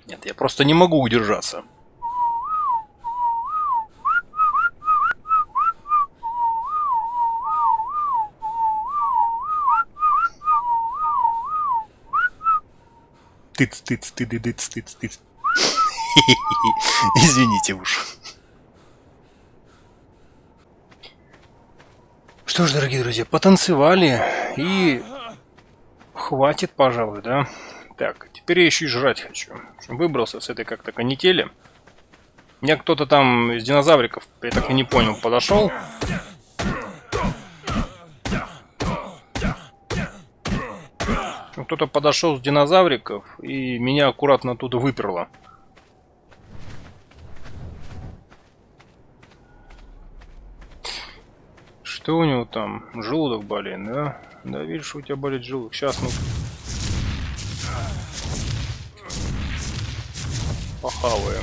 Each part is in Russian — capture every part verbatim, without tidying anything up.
Нет, я просто не могу удержаться. Тыц, тыц, тыц, тыц, тыц, тыц. Извините уж. Что ж, дорогие друзья, потанцевали и хватит, пожалуй, да? Так, теперь я еще и жрать хочу. Выбрался с этой как-то канители. Мне кто-то там из динозавриков, я так и не понял, подошел. Кто-то подошел с динозавриков и меня аккуратно оттуда выперло. Что у него там? Желудок болит, да? Да, видишь, у тебя болит желудок. Сейчас мы похаваем.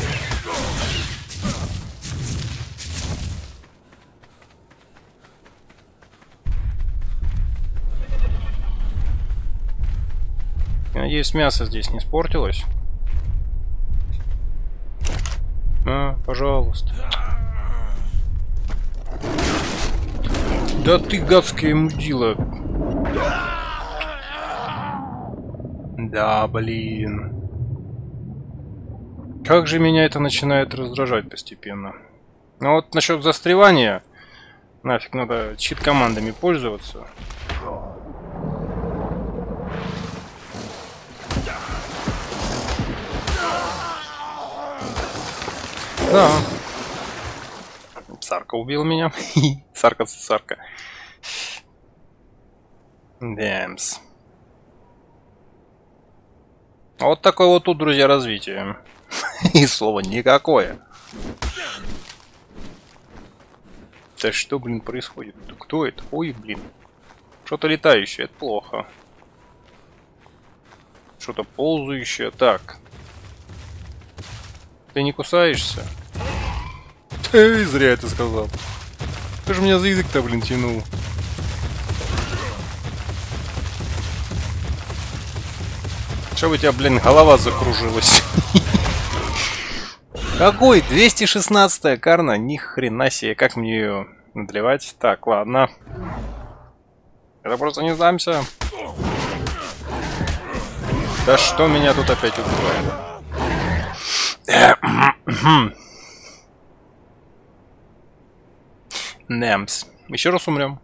Надеюсь, мясо здесь не испортилось. А, пожалуйста. Да ты гадская мудила. Да, блин. Как же меня это начинает раздражать постепенно. Ну вот насчет застревания. Нафиг надо чит-командами пользоваться. Да. Сарка убил меня. Сарка, Сарка. Дэмс. Вот такое вот тут, друзья, развитие. И слова никакое. Да что, блин, происходит? Кто это? Ой, блин. Что-то летающее, это плохо. Что-то ползающее. Так. Ты не кусаешься? Эй, зря это сказал. Ты же меня за язык-то, блин, тянул. Что у тебя, блин, голова закружилась? Какой? двести шестнадцатая карна? Ни хрена себе, как мне ее надлевать? Так, ладно. Это просто не сдамся. Да что меня тут опять убивает? Немс. Еще раз умрем.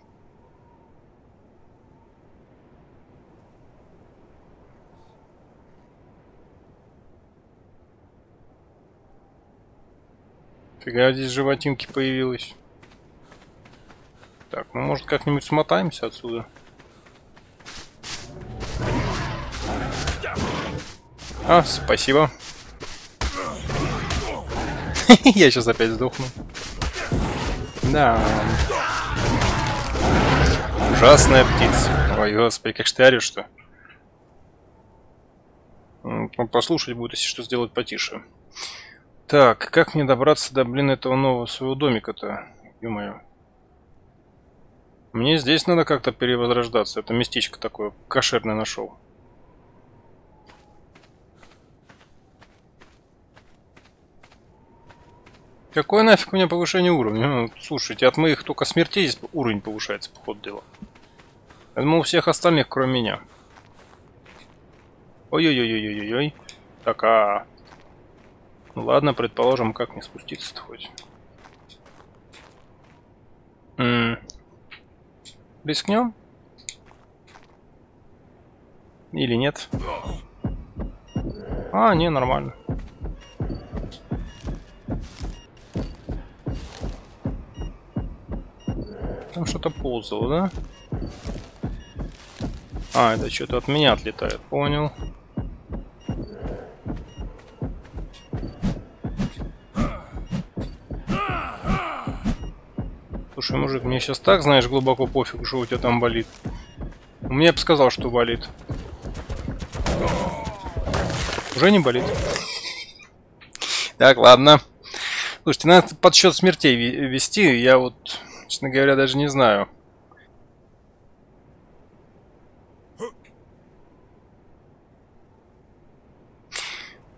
Фига, здесь животинки появилась. Так, ну может как-нибудь смотаемся отсюда. А, спасибо. Я сейчас опять сдохну. Да. Ужасная птица. Ой, господи, как ж ты орешь-то. Послушать будет, если что, сделать потише. Так, как мне добраться до, блин, этого нового своего домика-то? Ё-моё. Мне здесь надо как-то перевозрождаться. Это местечко такое кошерное нашел. Какое нафиг у меня повышение уровня? Ну, слушайте, от моих только смертей здесь уровень повышается, по ходу дела. Я думал, у всех остальных, кроме меня. Ой-ой-ой-ой-ой-ой. Так, а... Ну ладно, предположим, как мне спуститься-то хоть. М-м. Рискнем? Или нет? А, не, нормально. Там что-то ползало, да? А, это что-то от меня отлетает, понял. Слушай, мужик, мне сейчас так, знаешь, глубоко пофиг, что у тебя там болит. Мне бы сказал, что болит. Уже не болит. Так, ладно. Слушайте, надо подсчет смертей вести. Я вот, честно говоря, даже не знаю.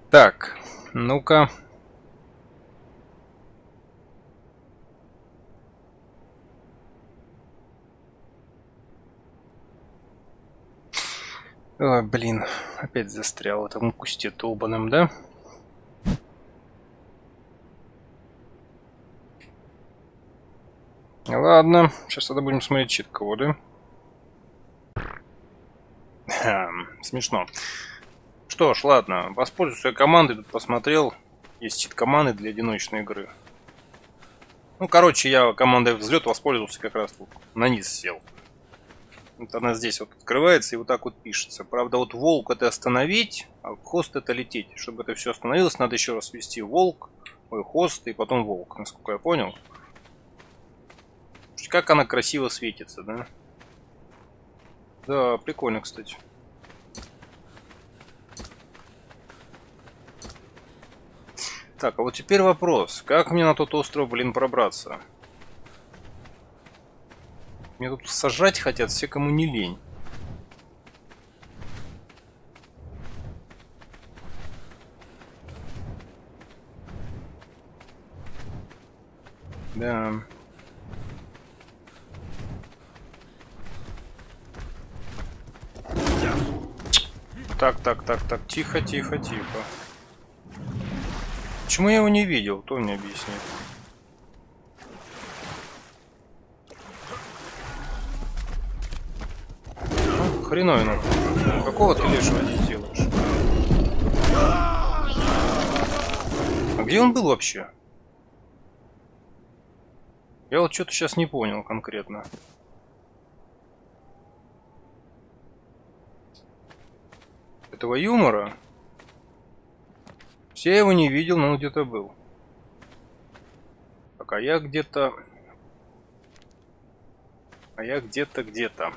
Так, ну-ка. Ой, блин, опять застрял в этом кусте долбаном, да? Ладно, сейчас тогда будем смотреть чит-коды. Смешно. Что ж, ладно, воспользуюсь своей командой, тут посмотрел. Есть чит-команды для одиночной игры. Ну, короче, я командой взлет воспользовался, как раз тут на низ сел. Вот она здесь вот открывается и вот так вот пишется. Правда, вот волк это остановить, а хост это лететь. Чтобы это все остановилось, надо еще раз ввести волк, ой, хост и потом волк, насколько я понял. Как она красиво светится, да? Да, прикольно, кстати. Так, а вот теперь вопрос. Как мне на тот остров, блин, пробраться? Мне тут сажать хотят все, кому не лень. Да. Так, так, так, так, тихо, тихо, тихо. Почему я его не видел? Кто мне объяснит? Ну, хреновина. Какого ты лешего здесь делаешь? А где он был вообще? Я вот что-то сейчас не понял конкретно. Этого юмора? Все его не видел, но он где-то был. Так, а я где-то... А я где-то, где-то.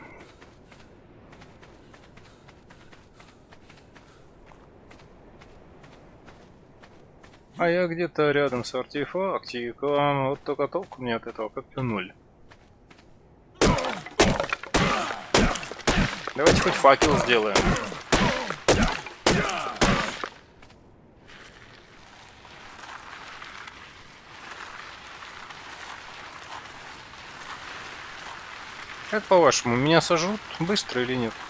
А я где-то рядом с артефактиком. Вот только толку мне от этого как-то ноль. Давайте хоть факел сделаем. Как по-вашему, меня сожрут быстро или нет?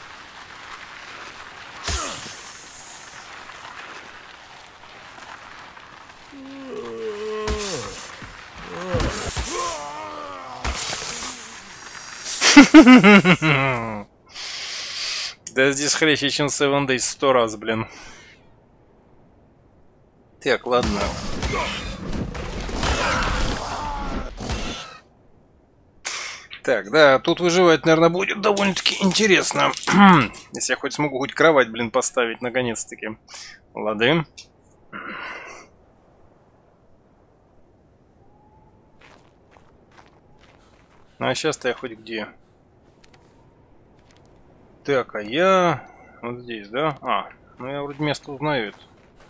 Да здесь хряще, чем Seven Days сто раз, блин. Так, ладно. Так, да, тут выживать, наверное, будет довольно-таки интересно. Если я хоть смогу хоть кровать, блин, поставить, наконец-таки. Лады. Ну, а сейчас-то я хоть где? Так, а я... Вот здесь, да? А, ну я вроде место узнаю это.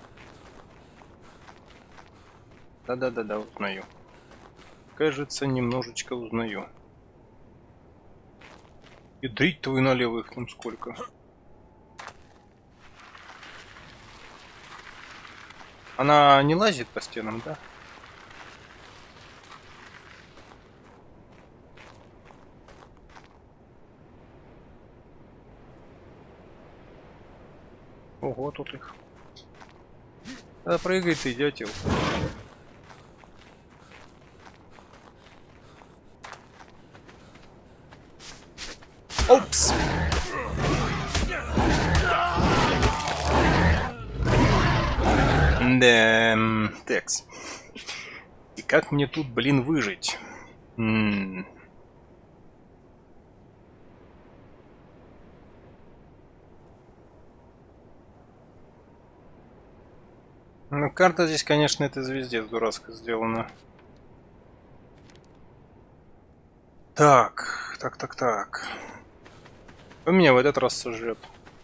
Да-да-да-да, узнаю. Кажется, немножечко узнаю. И дрить твою налево их там сколько. Она не лазит по стенам, да? Ого, тут их. Да прыгай ты, дятел. Опс! Да, текс. И как мне тут, блин, выжить? М-м. Ну, карта здесь, конечно, это звездец дурацко сделана. Так, так, так, так. Кто меня в этот раз сожрет?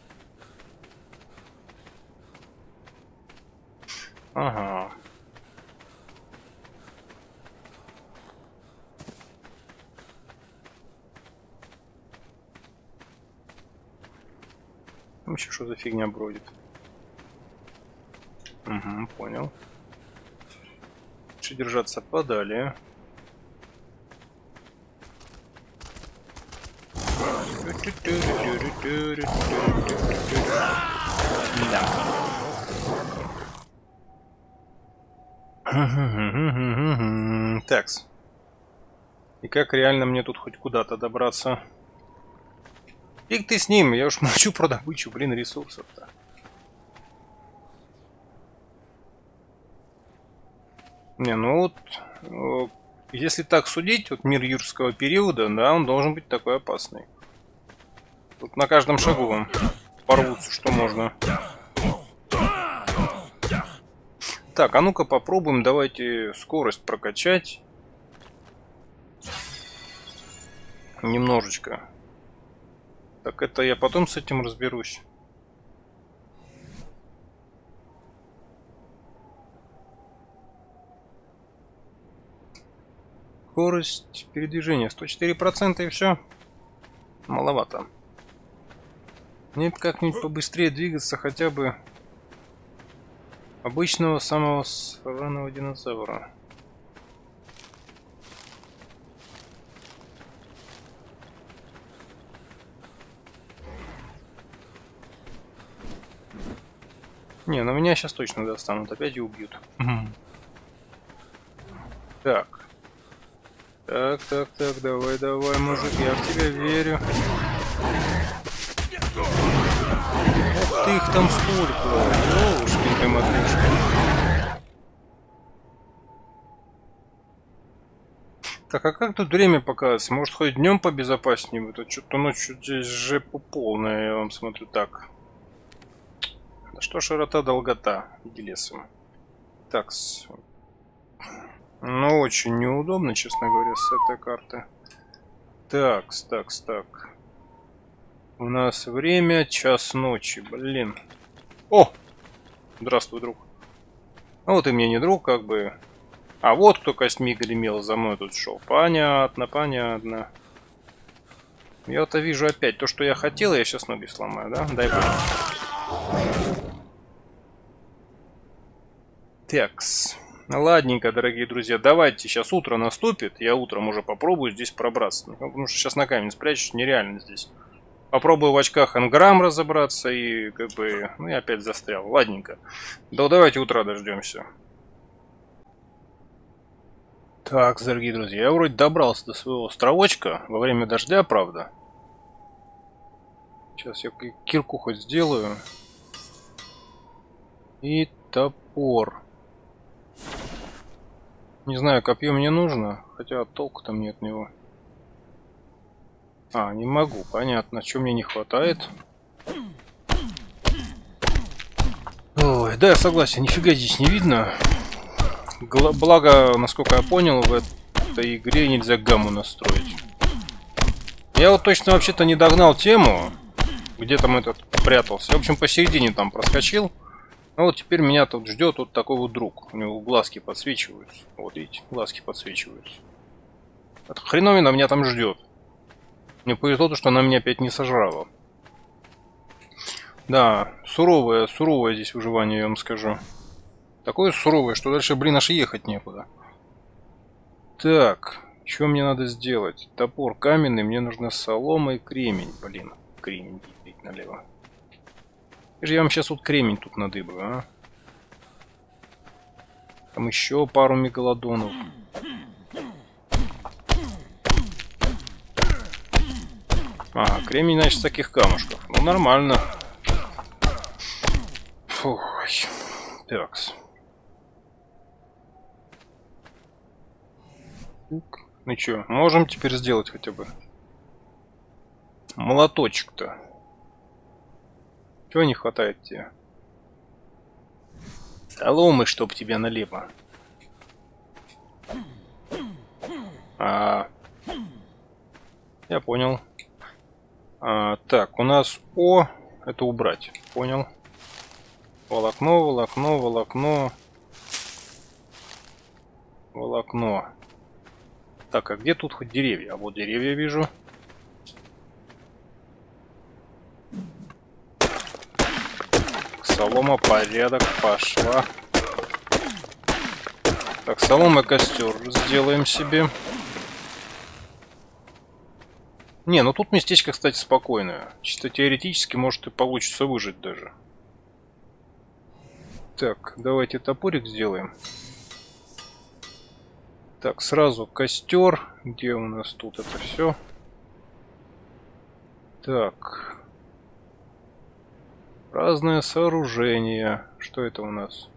Ага. Там еще что за фигня бродит? Угу, понял. Лучше держаться подали. Да. Такс. И как реально мне тут хоть куда-то добраться? Фиг ты с ним, я уж молчу про добычу, блин, ресурсов-то. Не, ну вот, если так судить, вот мир юрского периода, да, он должен быть такой опасный. Тут на каждом шагу вам порвутся, что можно. Так, а ну-ка попробуем, давайте скорость прокачать. Немножечко. Так, это я потом с этим разберусь. Скорость передвижения сто четыре процента и все. Маловато. Нет, как-нибудь побыстрее двигаться хотя бы обычного самого сраного динозавра. Не, ну меня сейчас точно достанут, опять и убьют. Так. Так, так, так, давай, давай, мужик, я в тебя верю. Ух ты, их там сколько. Ёушкин ты матрешка. Так, а как тут время показывается? Может, хоть днем побезопаснее будет? А что-то ночью здесь жепа полная, я вам смотрю так. Да что широта, долгота, иди лесом. Так, с... ну, очень неудобно, честно говоря, с этой карты. Такс, такс, так. У нас время час ночи, блин. О! Здравствуй, друг. Ну вот и мне не друг, как бы. А вот кто костьми гремел, за мной тут шел. Понятно, понятно. Я-то вижу опять то, что я хотел, я сейчас ноги сломаю, да? Дай бог. Такс. Ладненько, дорогие друзья, давайте, сейчас утро наступит, я утром уже попробую здесь пробраться. Потому что сейчас на камень спрячусь, нереально здесь. Попробую в очках энграмм разобраться и как бы, ну я опять застрял. Ладненько. Да давайте утра дождемся. Так, дорогие друзья, я вроде добрался до своего островочка во время дождя, правда. Сейчас я кирку хоть сделаю. И топор. Не знаю, копье мне нужно, хотя толку там нет от него. А, не могу, понятно, что мне не хватает. Ой, да, я согласен, нифига здесь не видно. Гла благо, насколько я понял, в этой игре нельзя гамму настроить. Я вот точно вообще-то не догнал тему, где там этот прятался. Я, в общем, посередине там проскочил. Ну вот теперь меня тут ждет вот такой вот друг. У него глазки подсвечиваются. Вот видите, глазки подсвечиваются. Это хреновина меня там ждет. Мне повезло, что она меня опять не сожрала. Да, суровое, суровое здесь выживание, я вам скажу. Такое суровое, что дальше, блин, аж ехать некуда. Так, что мне надо сделать? Топор каменный, мне нужна солома и кремень. Блин, кремень бить налево. Я же я вам сейчас вот кремень тут надыбаю, а? Там еще пару мегалодонов. Ага, кремень, значит, с таких камушков. Ну, нормально. Фух. Такс. Ну что, можем теперь сделать хотя бы молоточек-то. Чего не хватает тебе? Соломы, чтоб тебя налево. А, я понял. А, так, у нас О, это убрать. Понял. Волокно, волокно, волокно. Волокно. Так, а где тут хоть деревья? А вот деревья вижу. солома, порядок, пошла. Так, солома, костер сделаем себе. Не, ну тут местечко, кстати, спокойное. Чисто теоретически может и получится выжить даже. Так, давайте топорик сделаем. Так, сразу костер. Где у нас тут это все? Так. Разное сооружение. Что это у нас?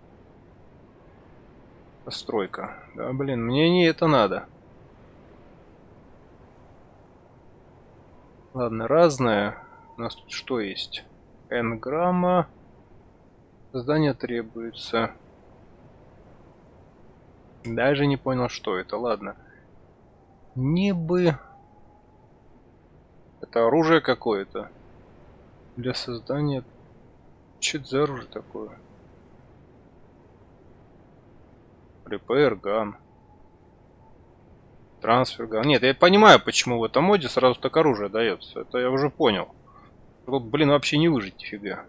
Постройка. Да, блин, мне не это надо. Ладно, разное. У нас тут что есть? Энграмма. Задание требуется. Даже не понял, что это. Ладно. Небы. Это оружие какое-то. Для создания... Что это за оружие такое? Repair gun. Трансфер gun. Нет, я понимаю, почему в этом моде сразу так оружие дается. Это я уже понял. Тут, блин, вообще не выжить нифига.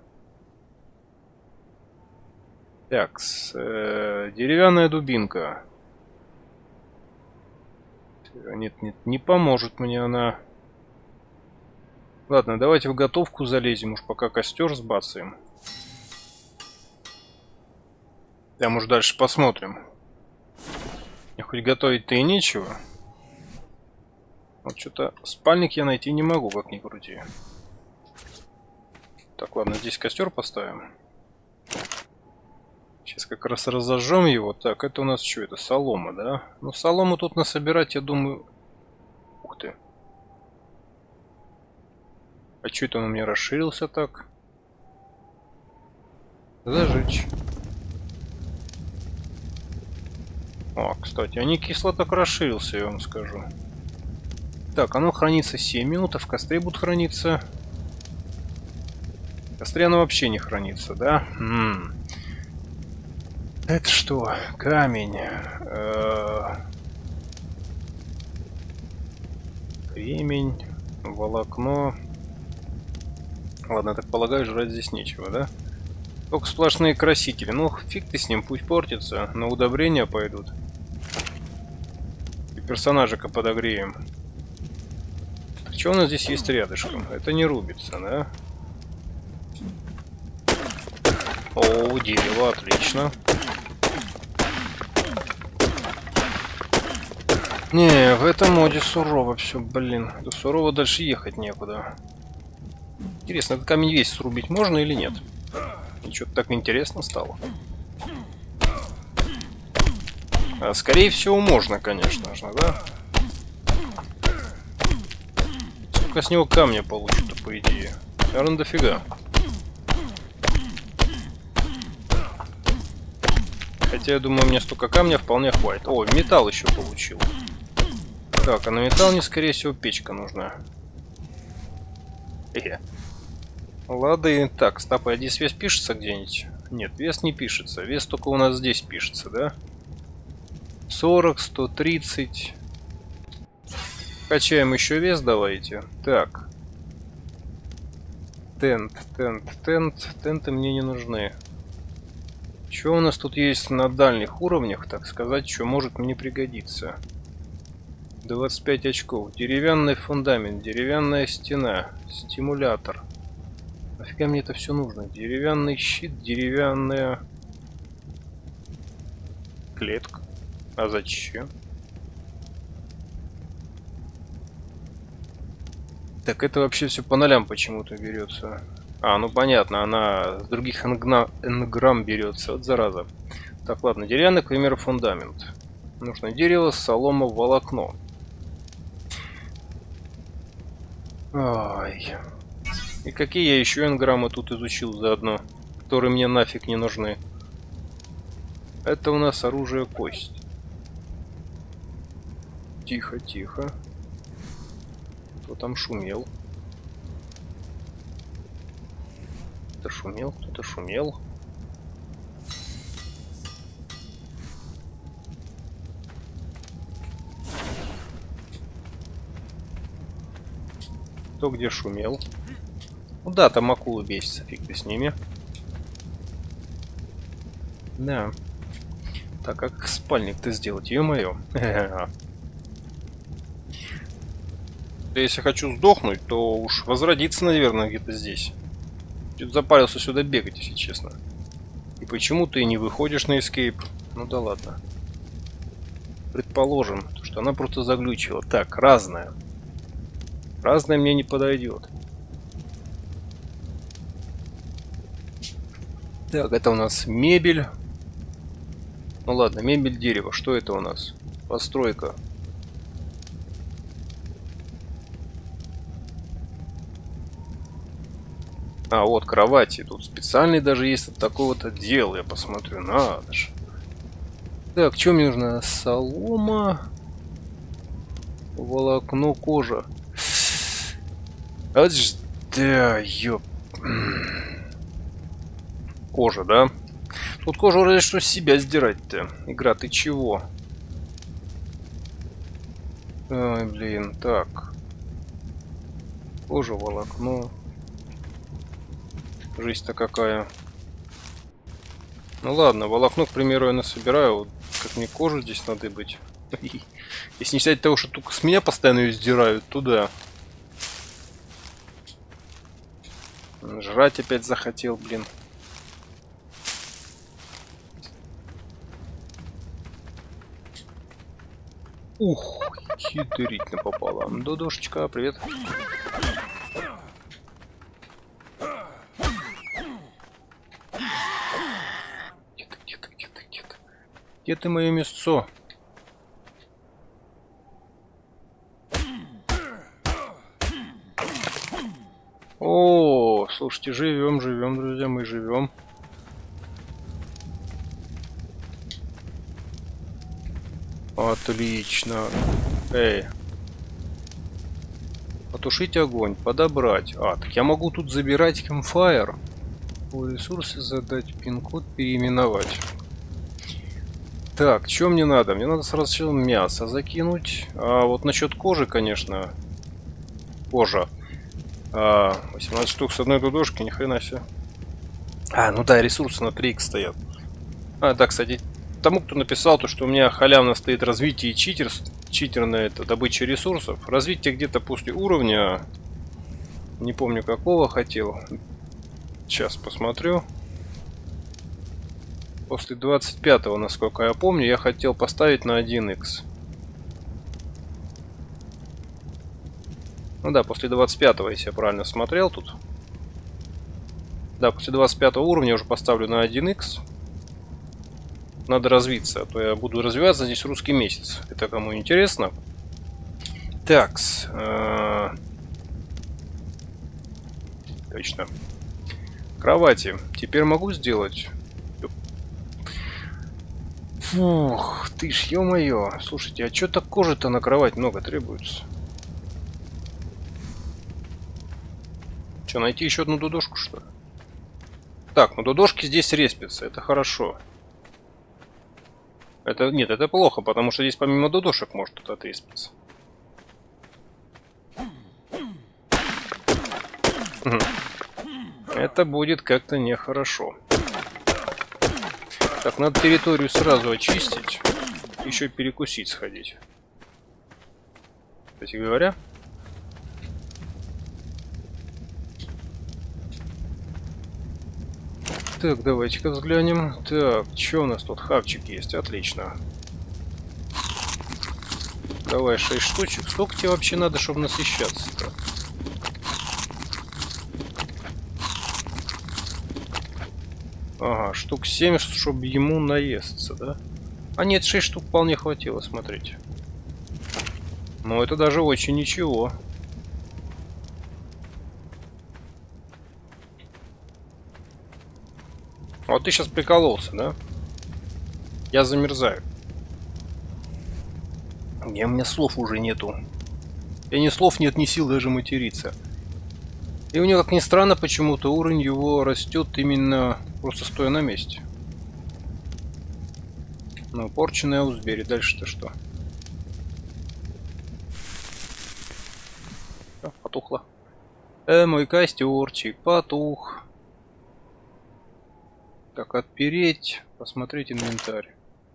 Так, с, э, деревянная дубинка. Нет, нет, не поможет мне она. Ладно, давайте в готовку залезем, уж пока костер сбацаем. Там уж дальше посмотрим. Мне хоть готовить-то и нечего. Вот что-то спальник я найти не могу, как ни крути. Так, ладно, здесь костер поставим. Сейчас как раз разожжем его. Так, это у нас что? Это солома, да? Ну, солому тут насобирать, я думаю... Ух ты. А что это он у меня расширился так? Зажечь. О, кстати, а не кисло так расширился, я вам скажу. Так, оно хранится семь минут, а в костре будет храниться... В костре оно вообще не хранится, да? М-м. Это что? Камень. Э-э- Кремень. Волокно. Ладно, я так полагаю, жрать здесь нечего, да? Только сплошные красители. Ну, фиг ты с ним, пусть портится. На удобрения пойдут. И персонажика подогреем. Что у нас здесь есть рядышком? Это не рубится, да? О, дерево, отлично. Не, в этом моде сурово все, блин. До сурово дальше ехать некуда. Интересно, этот камень весь срубить можно или нет? Что-то так интересно стало. А, скорее всего, можно, конечно же, да? Сколько с него камня получится, по идее? Наверное, дофига. Хотя, я думаю, мне столько камня вполне хватит. О, металл еще получил. Так, а на металл мне, скорее всего, печка нужна. Хе-хе. Лады. Так, стоп, а здесь вес пишется где-нибудь? Нет, вес не пишется. Вес только у нас здесь пишется, да? сорок, сто тридцать. Качаем еще вес, давайте. Так. Тент, тент, тент. Тенты мне не нужны. Что у нас тут есть на дальних уровнях, так сказать, что может мне пригодиться? двадцать пять очков. Деревянный фундамент, деревянная стена, стимулятор. Нафига мне это все нужно? Деревянный щит, деревянная клетка. А зачем? Так, это вообще все по нолям почему-то берется. А, ну понятно, она с других энгна... энграмм берется. Вот зараза. Так, ладно, деревянный, к примеру, фундамент. Нужно дерево, солома, волокно. Ай. И какие я еще энграммы тут изучил заодно, которые мне нафиг не нужны. Это у нас оружие кость. Тихо, тихо. Кто там шумел? Кто-то шумел, кто-то шумел. Кто где шумел? Ну да, там акулы бесятся, фиг ты с ними. Да. Так, как спальник-то сделать? Ё-моё. Если хочу сдохнуть, то уж возродиться, наверное, где-то здесь. Чуть запарился сюда бегать, если честно. И почему ты не выходишь на эскейп? Ну да ладно. Предположим, что она просто заглючила. Так, разная. Разная мне не подойдет. Так, это у нас мебель. Ну ладно, мебель, дерево. Что это у нас? Постройка. А, вот кровати. Тут специальный даже есть вот такой вот отдел. Я посмотрю. Надо же. Так, что мне нужно? Солома. Волокно, кожа. Это ж... Да, ёп. Кожа, да? Тут кожу разве что с себя сдирать-то. Игра, ты чего? Ой, блин, так. Кожа, волокно. Жизнь-то какая. Ну ладно, волокно, к примеру, я насобираю. Вот как мне кожу здесь надо быть. Если не считать того, что только с меня постоянно ее сдирают, то да. Жрать опять захотел, блин. Ух, хитрить напополам. Додошечка, привет. Где ты, где ты, где ты, где ты? Где ты, мое мясцо? О, слушайте, живем, живем, друзья, мы живем. Отлично. Эй. Потушить огонь, подобрать. А, так я могу тут забирать кэмфайр. По ресурсы задать пин-код, переименовать. Так, что мне надо? Мне надо сразу мясо закинуть. А вот насчет кожи, конечно. Кожа. А, восемнадцать штук с одной дудошки, ни хрена себе. А, ну да, ресурсы на три икс стоят. А, да, кстати, тому, кто написал, то, что у меня халявно стоит развитие и читер, читер на это, добыча ресурсов. Развитие где-то после уровня, не помню какого хотел. Сейчас посмотрю. После двадцать пятого, насколько я помню, я хотел поставить на один икс. Ну да, после двадцать пятого, если я правильно смотрел тут. Да, после двадцать пятого уровня я уже поставлю на один икс. Надо развиться, а то я буду развиваться здесь русский месяц. Это кому интересно. Такс. Э -э Точно. Кровати. Теперь могу сделать? Фух, ты ж, ё-моё. Слушайте, а чё так кожи-то на кровать много требуется? Что, найти еще одну дудошку, что ли? Так, ну дудошки здесь респятся, это хорошо. Это, нет, это плохо, потому что здесь помимо дудошек может кто-то отреспиться. Это будет как-то нехорошо. Так, надо территорию сразу очистить. Еще перекусить сходить. Кстати говоря. Так, давайте-ка взглянем. Так, что у нас тут? Хавчик есть, отлично. Давай шесть штучек. Сколько тебе вообще надо, чтобы насыщаться-то? Ага, штук семь, чтобы ему наесться, да? А нет, шесть штук вполне хватило, смотрите. Ну, это даже очень ничего. Вот ты сейчас прикололся, да? Я замерзаю. Не, у меня слов уже нету. И ни слов нет, ни сил даже материться. И у него, как ни странно, почему-то уровень его растет именно просто стоя на месте. Ну, порченая Аусбери. Дальше-то что? А, потухло. Э, мой костерчик потух. Так, отпереть, посмотреть инвентарь.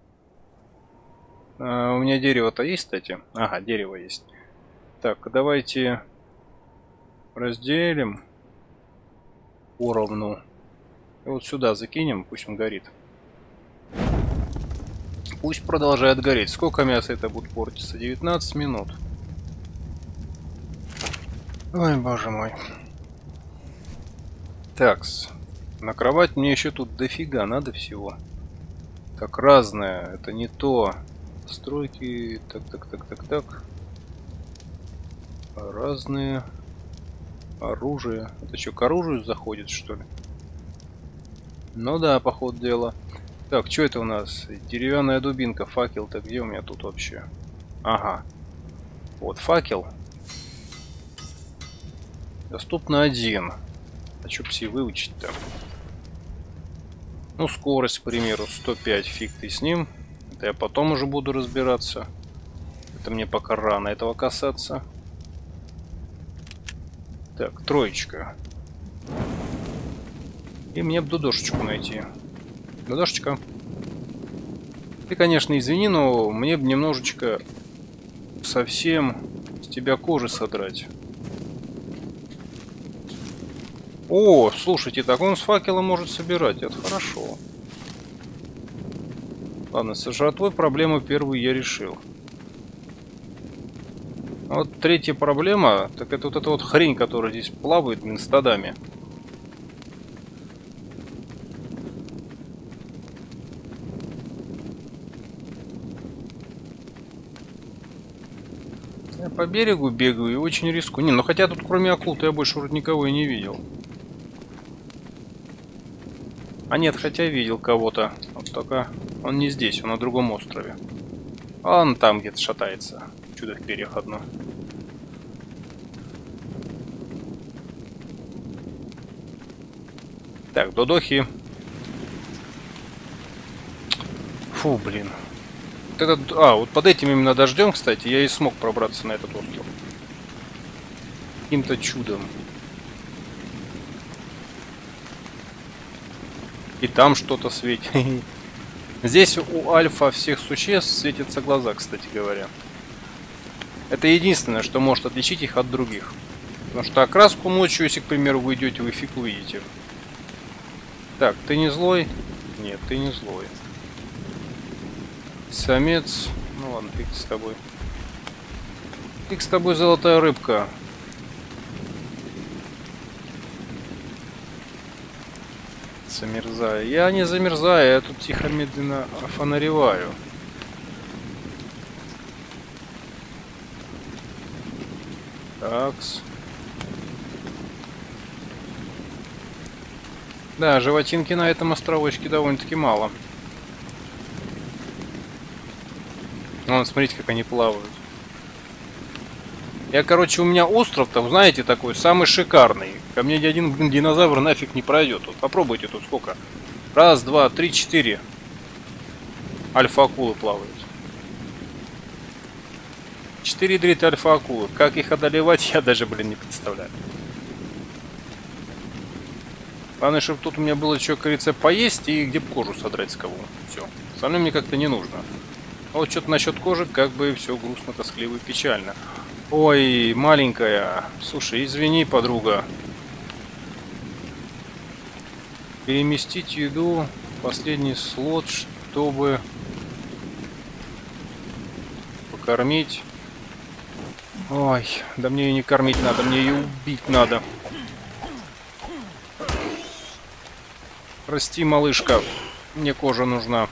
А, у меня дерево-то есть, кстати? Ага, дерево есть. Так, давайте разделим поровну. И вот сюда закинем, пусть он горит. Пусть продолжает гореть. Сколько мяса это будет портиться? девятнадцать минут. Ой, боже мой. Такс. На кровать мне еще тут дофига надо всего. Так, разное. Это не то. Стройки. Так, так, так, так, так. Разные. Оружие. Это что, к оружию заходит, что ли? Ну да, по ходу дела. Так, что это у нас? Деревянная дубинка. Факел-то где у меня тут вообще? Ага. Вот факел. Доступно один. А что пси выучить-то? Ну, скорость, к примеру, сто пять. Фиг ты с ним. Это я потом уже буду разбираться. Это мне пока рано этого касаться. Так, троечка. И мне бы дудошечку найти. Дудошечка. Ты, конечно, извини, но мне бы немножечко совсем с тебя кожи содрать. О, слушайте, так он с факела может собирать. Это хорошо. Ладно, с жратвой проблему первую я решил. Вот третья проблема, так это вот эта вот хрень, которая здесь плавает, блин, стадами. Я по берегу бегаю и очень рискую. Не, ну хотя тут кроме акул-то я больше вроде никого и не видел. А нет, хотя видел кого-то. Вот только он не здесь, он на другом острове. А он там где-то шатается. Чудо в перьях одно. Так, додохи. Фу, блин. Вот этот, а, вот под этим именно дождем, кстати, я и смог пробраться на этот остров. Каким-то чудом. И там что-то светит. Здесь у альфа всех существ светятся глаза, кстати говоря. Это единственное, что может отличить их от других. Потому что окраску ночью, если, к примеру, вы идете, вы фиг увидите. Так, ты не злой? Нет, ты не злой. Самец. Ну ладно, фиг с тобой. Фиг с тобой, золотая рыбка. Замерзаю. Я не замерзаю, я тут тихо, медленно фонареваю. Такс. Да, животинки на этом островочке довольно-таки мало. Вон, смотрите, как они плавают. Я, короче, у меня остров там, знаете, такой, самый шикарный. Ко мне ни один, блин, динозавр нафиг не пройдет. Вот попробуйте тут сколько. Раз, два, три, четыре. Альфа-акулы плавают. Четыре дрит альфа-акулы. Как их одолевать, я даже, блин, не представляю. Главное, чтобы тут у меня было еще, как говорится, поесть и где бы кожу содрать с кого. Все. Остальное мне как-то не нужно. А вот что-то насчет кожи, как бы все грустно, тоскливо и печально. Ой, маленькая. Слушай, извини, подруга. Переместить еду в последний слот, чтобы покормить. Ой, да мне ее не кормить надо, мне ее убить надо. Прости, малышка, мне кожа нужна.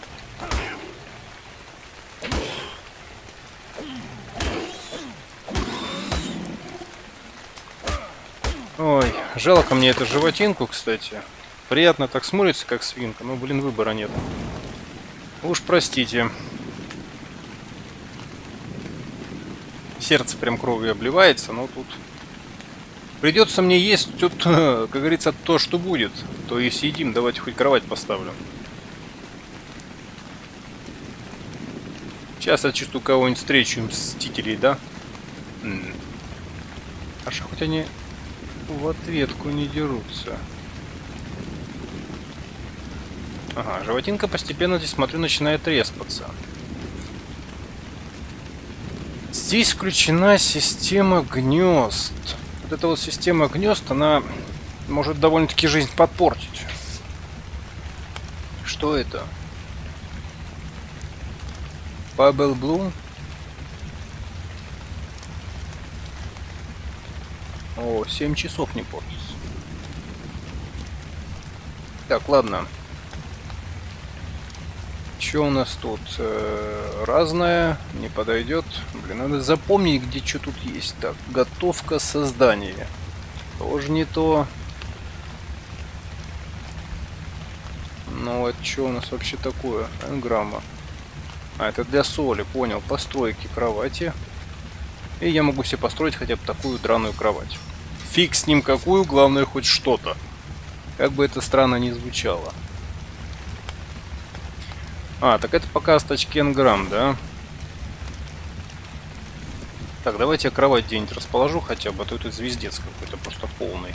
Ой, жалко мне эту животинку, кстати. Приятно так смотрится, как свинка, но, блин, выбора нет. Уж простите. Сердце прям кровью обливается, но тут... Придется мне есть тут, как говорится, то, что будет. То и съедим, давайте хоть кровать поставлю. Сейчас я чувствую кого-нибудь встречу, мстителей, да? М-м. Хорошо, хоть они в ответку не дерутся. Ага, животинка постепенно, здесь смотрю, начинает респаться. Здесь включена система гнезд. Вот эта вот система гнезд, она может довольно-таки жизнь подпортить. Что это? Pebble Blue. О, семь часов не портится. Так, ладно. Что у нас тут? Э, разное. Не подойдет. Блин, надо запомнить, где что тут есть. Так, готовка создания. Тоже не то. Ну, это что у нас вообще такое? Энграмма. А, это для соли, понял. Постройки кровати. И я могу себе построить хотя бы такую драную кровать. Фиг с ним какую, главное хоть что-то. Как бы это странно ни звучало. А, так это пока стачки энграмм, да? Так, давайте я кровать где-нибудь расположу хотя бы, а то это звездец какой-то просто полный.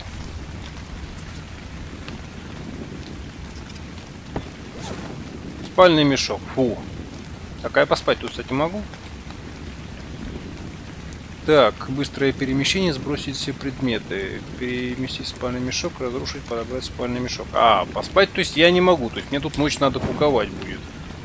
Спальный мешок. Фу. Так, а я поспать тут, кстати, могу? Так, быстрое перемещение, сбросить все предметы. Переместить спальный мешок, разрушить, подобрать спальный мешок. А, поспать, то есть я не могу. То есть мне тут ночь надо куковать будет.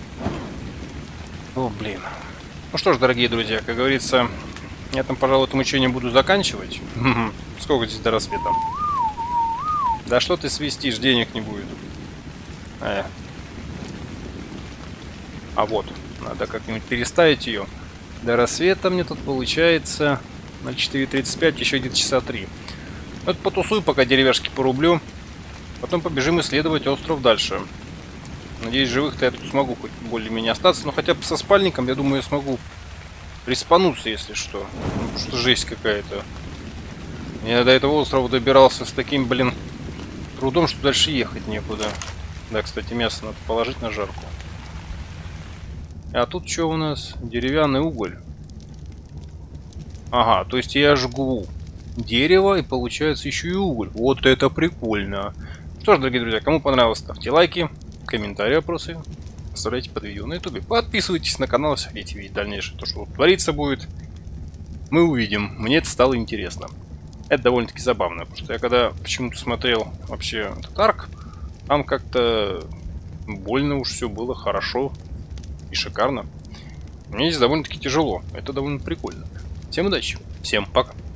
О, блин. Ну что ж, дорогие друзья, как говорится, я там, пожалуй, это мучение буду заканчивать. Сколько здесь до рассвета? Да что ты свистишь, денег не будет. А, а вот, надо как-нибудь переставить ее. До рассвета мне тут получается на четыре тридцать пять, еще где-то часа три. Вот потусую, пока деревяшки порублю. Потом побежим исследовать остров дальше. Надеюсь, живых-то я тут смогу хоть более-менее остаться. Но хотя бы со спальником, я думаю, я смогу респануться, если что. Ну, потому что жесть какая-то. Я до этого острова добирался с таким, блин, трудом, что дальше ехать некуда. Да, кстати, мясо надо положить на жарку. А тут что у нас? Деревянный уголь. Ага, то есть я жгу дерево и получается еще и уголь. Вот это прикольно. Что ж, дорогие друзья, кому понравилось, ставьте лайки, комментарии, вопросы. Оставляйте под видео на ютубе. Подписывайтесь на канал, если хотите видеть дальнейшее. То, что тут творится будет, мы увидим. Мне это стало интересно. Это довольно-таки забавно, потому что я когда почему-то смотрел вообще этот арк, там как-то больно уж все было хорошо и шикарно. Мне здесь довольно-таки тяжело. Это довольно прикольно. Всем удачи. Всем пока.